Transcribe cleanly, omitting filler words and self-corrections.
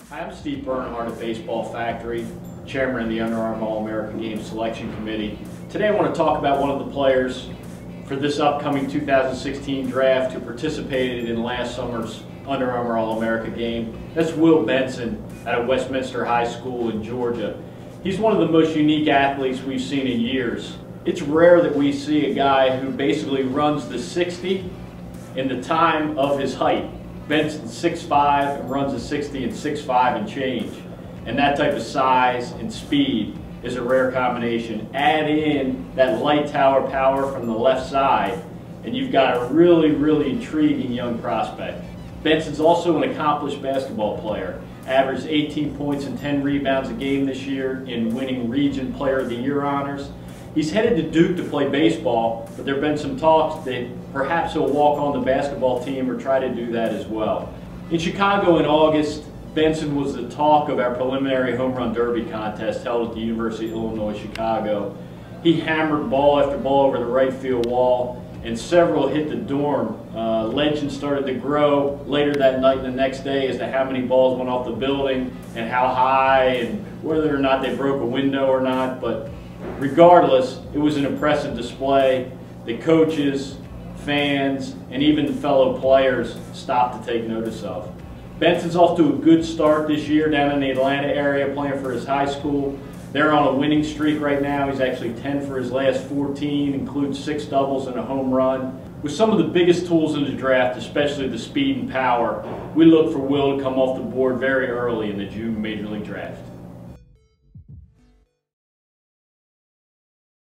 Hi, I'm Steve Bernhardt of Baseball Factory, Chairman of the Under Armour All-American Game Selection Committee. Today I want to talk about one of the players for this upcoming 2016 draft who participated in last summer's Under Armour All-America game. That's Will Benson out of Westminster High School in Georgia. He's one of the most unique athletes we've seen in years. It's rare that we see a guy who basically runs the 60 in the time of his height. Benson's 6'5" and runs a 60 in 6'5" and change. And that type of size and speed is a rare combination. Add in that light tower power from the left side, and you've got a really, really intriguing young prospect. Benson's also an accomplished basketball player. Averaged 18 points and 10 rebounds a game this year in winning Region Player of the Year honors. He's headed to Duke to play baseball, but there have been some talks that perhaps he'll walk on the basketball team or try to do that as well. In Chicago in August, Benson was the talk of our preliminary home run derby contest held at the University of Illinois, Chicago. He hammered ball after ball over the right field wall, and several hit the dorm. Legends started to grow later that night and the next day as to how many balls went off the building and how high and whether or not they broke a window or not. But regardless, it was an impressive display. The coaches, fans, and even the fellow players stopped to take notice of. Benson's off to a good start this year down in the Atlanta area playing for his high school. They're on a winning streak right now. He's actually 10 for his last 14, includes 6 doubles and a home run. With some of the biggest tools in the draft, especially the speed and power, we look for Will to come off the board very early in the June Major League Draft.